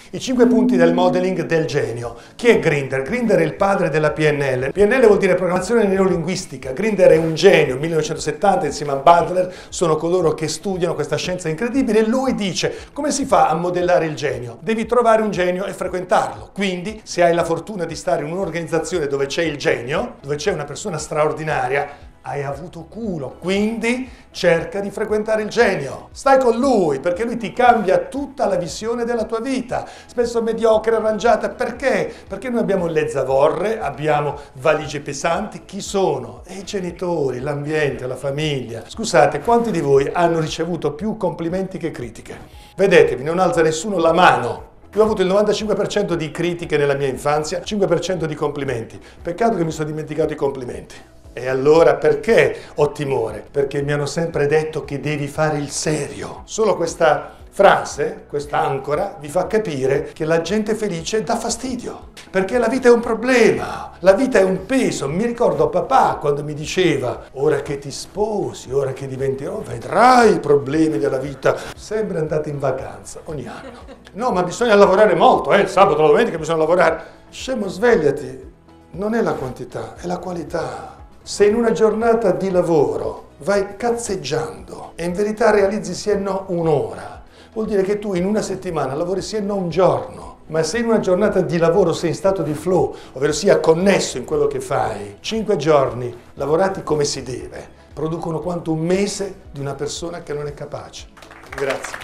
I 5 punti del modeling del genio. Chi è Grinder? Grinder è il padre della PNL. PNL vuol dire programmazione neurolinguistica. Grinder è un genio, 1970 insieme a Butler sono coloro che studiano questa scienza incredibile e lui dice come si fa a modellare il genio? Devi trovare un genio e frequentarlo. Quindi se hai la fortuna di stare in un'organizzazione dove c'è il genio, dove c'è una persona straordinaria, hai avuto culo, quindi cerca di frequentare il genio. Stai con lui, perché lui ti cambia tutta la visione della tua vita. Spesso mediocre, arrangiata, perché? Perché noi abbiamo le zavorre, abbiamo valigie pesanti. Chi sono? I genitori, l'ambiente, la famiglia. Scusate, quanti di voi hanno ricevuto più complimenti che critiche? Vedetevi, non alza nessuno la mano. Io ho avuto il 95% di critiche nella mia infanzia, 5% di complimenti. Peccato che mi sono dimenticato i complimenti. E allora perché ho timore? Perché mi hanno sempre detto che devi fare il serio. Solo questa frase, questa ancora, vi fa capire che la gente felice dà fastidio. Perché la vita è un problema, la vita è un peso. Mi ricordo papà quando mi diceva, ora che ti sposi, ora che diventerò, vedrai i problemi della vita. Sempre andate in vacanza, ogni anno. No, ma bisogna lavorare molto, il sabato, la domenica bisogna lavorare. Scemo, svegliati. Non è la quantità, è la qualità. Se in una giornata di lavoro vai cazzeggiando e in verità realizzi sì e no un'ora, vuol dire che tu in una settimana lavori sì e no un giorno. Ma se in una giornata di lavoro sei in stato di flow, ovvero sia connesso in quello che fai, 5 giorni lavorati come si deve, producono quanto un mese di una persona che non è capace. Grazie.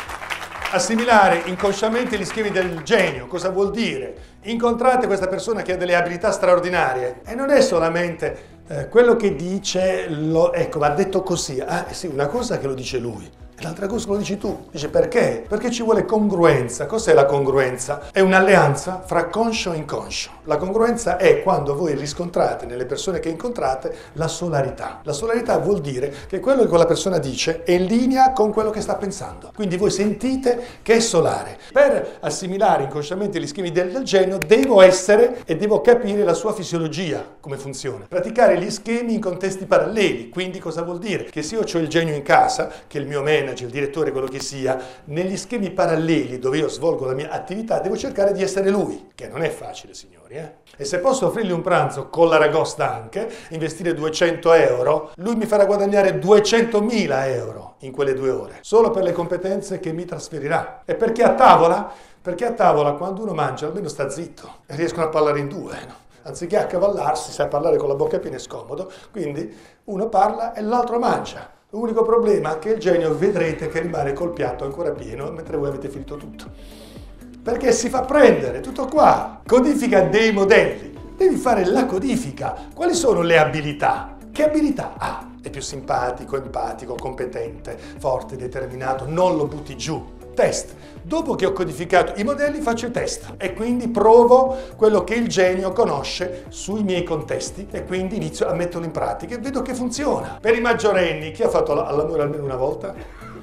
Assimilare inconsciamente gli schemi del genio, cosa vuol dire? Incontrate questa persona che ha delle abilità straordinarie e non è solamente quello che dice, ecco, va detto così, sì, una cosa che lo dice lui, e l'altra cosa lo dici tu. Dice perché? Perché ci vuole congruenza. Cos'è la congruenza? È un'alleanza fra conscio e inconscio. La congruenza è quando voi riscontrate nelle persone che incontrate la solarità. La solarità vuol dire che quello che quella persona dice è in linea con quello che sta pensando. Quindi voi sentite che è solare. Per assimilare inconsciamente gli schemi del genio devo essere e devo capire la sua fisiologia, come funziona. Praticare gli schemi in contesti paralleli. Quindi cosa vuol dire? Che se io ho il genio in casa, che è il mio manager, il direttore, quello che sia, negli schemi paralleli dove io svolgo la mia attività devo cercare di essere lui, che non è facile, signori. E se posso offrirgli un pranzo con l'aragosta anche, investire 200 euro, lui mi farà guadagnare 200.000 euro in quelle 2 ore, solo per le competenze che mi trasferirà. E perché a tavola? Perché a tavola quando uno mangia almeno sta zitto e riescono a parlare in due, no? Anziché accavallarsi, sai parlare con la bocca piena è scomodo, quindi uno parla e l'altro mangia. L'unico problema è che il genio vedrete che rimane col piatto ancora pieno mentre voi avete finito tutto. Perché si fa prendere, tutto qua. Codifica dei modelli. Devi fare la codifica. Quali sono le abilità? Che abilità ha? È più simpatico, empatico, competente, forte, determinato, non lo butti giù. Test. Dopo che ho codificato i modelli faccio il test e quindi provo quello che il genio conosce sui miei contesti e quindi inizio a metterlo in pratica e vedo che funziona. Per i maggiorenni, chi ha fatto l'amore almeno una volta?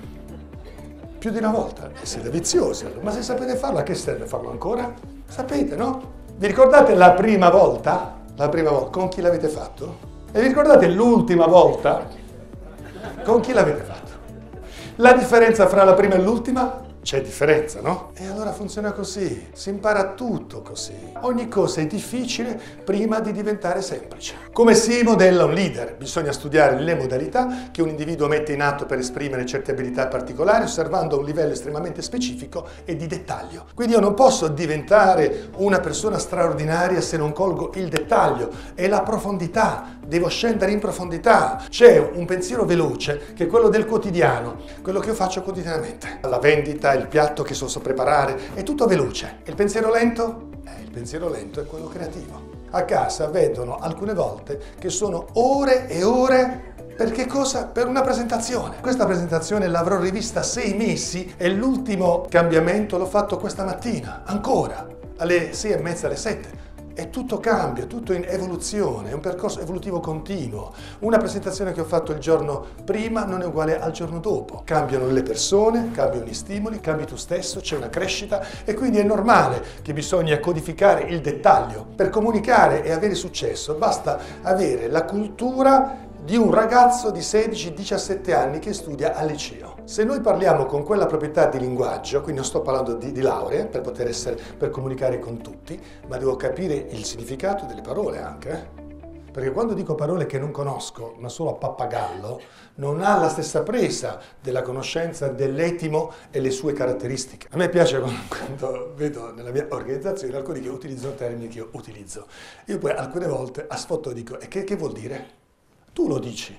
Più di una volta? Siete viziosi allora. Ma se sapete farlo, a che serve farlo ancora? Sapete, no? Vi ricordate la prima volta? La prima volta, con chi l'avete fatto? E vi ricordate l'ultima volta? Con chi l'avete fatto? La differenza fra la prima e l'ultima? C'è differenza, no? E allora funziona così, si impara tutto così. Ogni cosa è difficile prima di diventare semplice. Come si modella un leader? Bisogna studiare le modalità che un individuo mette in atto per esprimere certe abilità particolari, osservando un livello estremamente specifico e di dettaglio. Quindi io non posso diventare una persona straordinaria se non colgo il dettaglio e la profondità. Devo scendere in profondità. C'è un pensiero veloce che è quello del quotidiano, quello che io faccio quotidianamente. La vendita, il piatto che so preparare, è tutto veloce. E il pensiero lento? Il pensiero lento è quello creativo. A casa vedono alcune volte che sono ore e ore. Per che cosa? Per una presentazione. Questa presentazione l'avrò rivista 6 mesi e l'ultimo cambiamento l'ho fatto questa mattina, ancora, alle 6:30, alle 7. E tutto cambia, tutto in evoluzione, è un percorso evolutivo continuo. Una presentazione che ho fatto il giorno prima non è uguale al giorno dopo. Cambiano le persone, cambiano gli stimoli, cambi tu stesso, c'è una crescita e quindi è normale che bisogna codificare il dettaglio. Per comunicare e avere successo basta avere la cultura di un ragazzo di 16-17 anni che studia al liceo. Se noi parliamo con quella proprietà di linguaggio, quindi non sto parlando di lauree per comunicare con tutti, ma devo capire il significato delle parole anche. Perché quando dico parole che non conosco, ma solo a pappagallo, non ha la stessa presa della conoscenza dell'etimo e le sue caratteristiche. A me piace quando vedo nella mia organizzazione alcuni che utilizzano termini che io utilizzo. Io poi alcune volte a sfottò dico, e che vuol dire? Tu lo dici.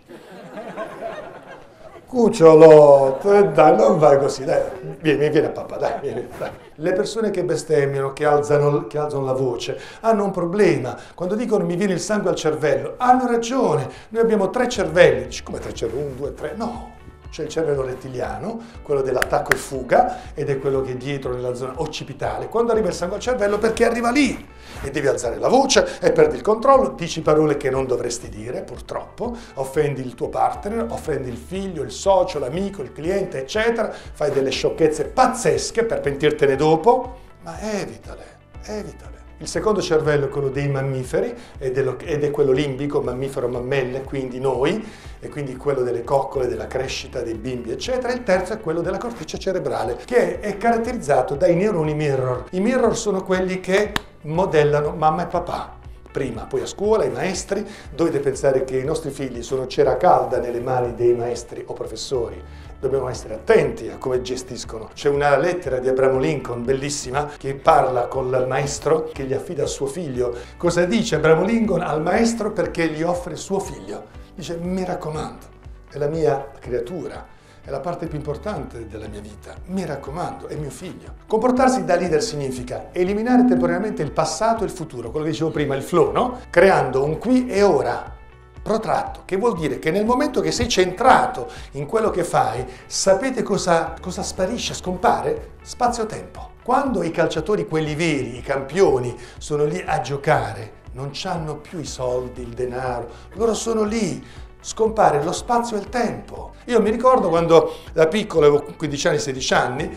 Cucciolo, dai, non vai così, dai, vieni a papà, dai. Le persone che bestemmiano, che alzano la voce, hanno un problema. Quando dicono mi viene il sangue al cervello, hanno ragione. Noi abbiamo 3 cervelli. Dici, come 3 cervelli? 1, 2, 3? No. C'è il cervello rettiliano, quello dell'attacco e fuga, ed è quello che è dietro nella zona occipitale. Quando arriva il sangue al cervello, perché arriva lì? E devi alzare la voce e perdi il controllo, dici parole che non dovresti dire, purtroppo, offendi il tuo partner, offendi il figlio, il socio, l'amico, il cliente, eccetera, fai delle sciocchezze pazzesche per pentirtene dopo, ma evitale. Il secondo cervello è quello dei mammiferi ed è quello limbico, mammifero mammelle, quindi noi, e quindi quello delle coccole, della crescita dei bimbi, eccetera. Il terzo è quello della corteccia cerebrale, che è caratterizzato dai neuroni mirror. I mirror sono quelli che modellano mamma e papà. Prima, poi a scuola, i maestri, dovete pensare che i nostri figli sono cera calda nelle mani dei maestri o professori. Dobbiamo essere attenti a come gestiscono. C'è una lettera di Abramo Lincoln, bellissima, che parla con il maestro che gli affida suo figlio. Cosa dice Abramo Lincoln al maestro perché gli offre suo figlio? Dice, mi raccomando, è la mia creatura, è la parte più importante della mia vita, mi raccomando, è mio figlio. Comportarsi da leader significa eliminare temporaneamente il passato e il futuro, quello che dicevo prima, il flow, no? Creando un qui e ora protratto, che vuol dire che nel momento che sei centrato in quello che fai, sapete cosa sparisce, scompare? Spazio-tempo. Quando i calciatori, quelli veri, i campioni, sono lì a giocare, non hanno più i soldi, il denaro, loro sono lì, scompare lo spazio e il tempo. Io mi ricordo quando da piccolo, avevo 15 anni, 16 anni,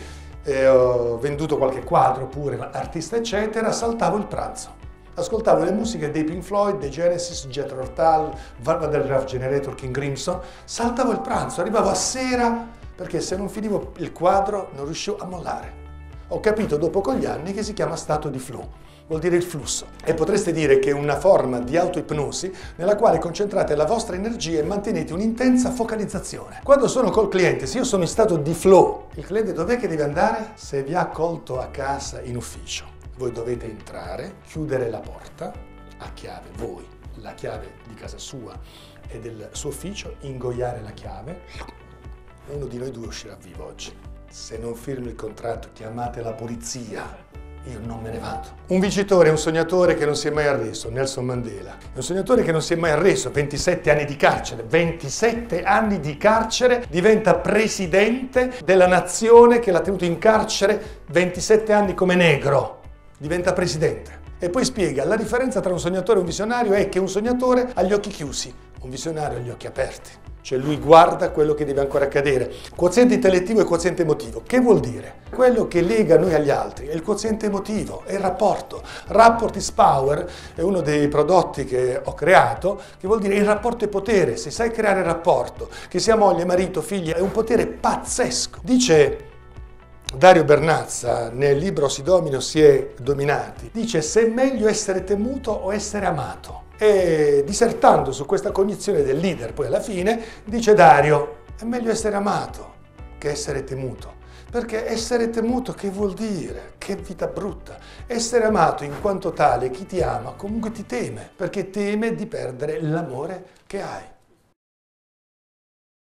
ho venduto qualche quadro pure, artista eccetera, saltavo il pranzo. Ascoltavo le musiche dei Pink Floyd, dei Genesis, Jethro Tull, Velvet Underground Generator, King Crimson, saltavo il pranzo, arrivavo a sera perché se non finivo il quadro non riuscivo a mollare. Ho capito dopo con gli anni che si chiama stato di flow, vuol dire il flusso. E potreste dire che è una forma di autoipnosi nella quale concentrate la vostra energia e mantenete un'intensa focalizzazione. Quando sono col cliente, se io sono in stato di flow, il cliente dov'è che deve andare? Se vi ha accolto a casa in ufficio. Voi dovete entrare, chiudere la porta a chiave, voi, la chiave di casa sua e del suo ufficio, ingoiare la chiave. Uno di noi due uscirà vivo oggi. Se non firmi il contratto, chiamate la polizia. Io non me ne vado. Un vincitore è un sognatore che non si è mai arreso, Nelson Mandela. È un sognatore che non si è mai arreso, 27 anni di carcere. 27 anni di carcere, diventa presidente della nazione che l'ha tenuto in carcere 27 anni come negro. Diventa presidente. E poi spiega, la differenza tra un sognatore e un visionario è che un sognatore ha gli occhi chiusi, un visionario ha gli occhi aperti. Cioè lui guarda quello che deve ancora accadere. Quoziente intellettivo e quoziente emotivo. Che vuol dire? Quello che lega noi agli altri è il quoziente emotivo, è il rapporto. Rapport is power è uno dei prodotti che ho creato, che vuol dire il rapporto è potere. Se sai creare rapporto, che sia moglie, marito, figlia, è un potere pazzesco. Dice Dario Bernazza, nel libro Si domini o si è dominati, dice se è meglio essere temuto o essere amato. E dissertando su questa cognizione del leader, poi alla fine, dice Dario, è meglio essere amato che essere temuto. Perché essere temuto che vuol dire? Che vita brutta. Essere amato in quanto tale, chi ti ama comunque ti teme, perché teme di perdere l'amore che hai.